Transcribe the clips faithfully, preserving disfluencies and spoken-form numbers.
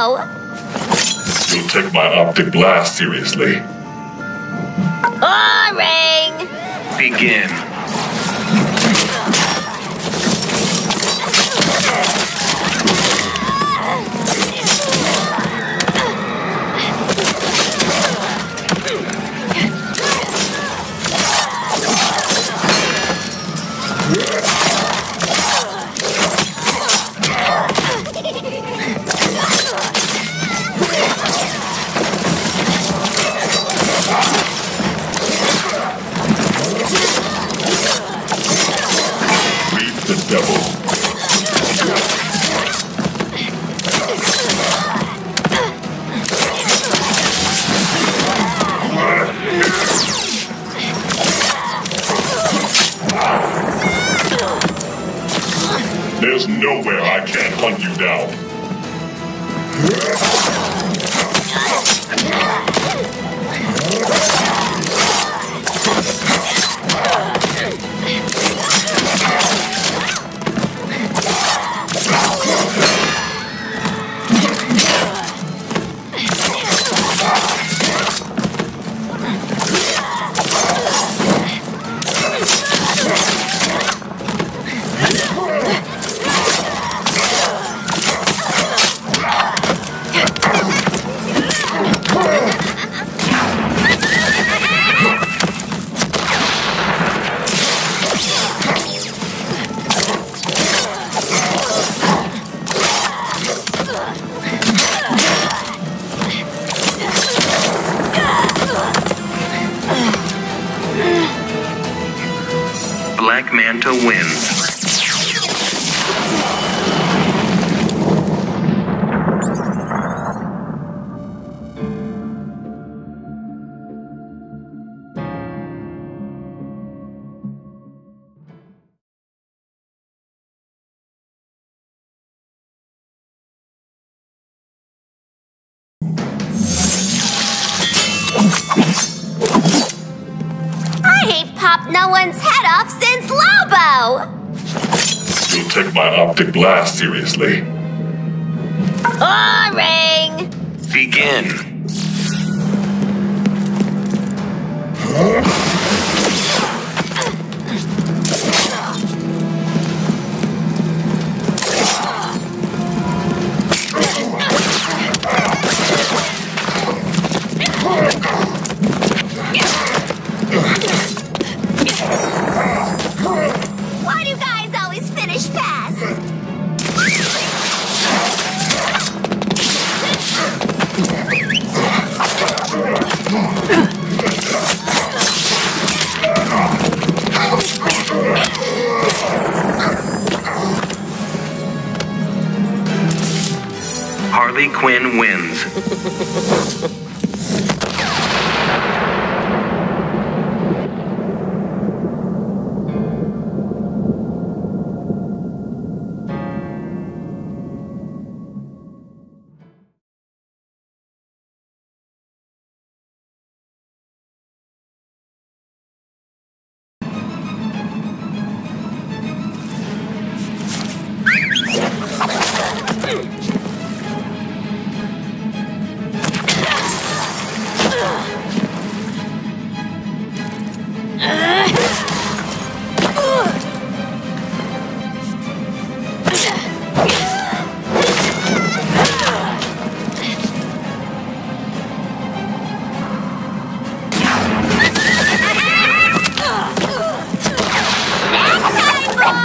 Lobo! You'll take my optic blast seriously. Boring! Begin. There's nowhere I can't hunt you down. Black Manta wins. Popped no one's head off since Lobo! You'll take my optic blast seriously. Boring! Begin. Why do guys always finish fast? Harley Quinn wins.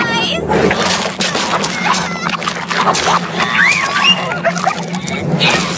Snack time, boys!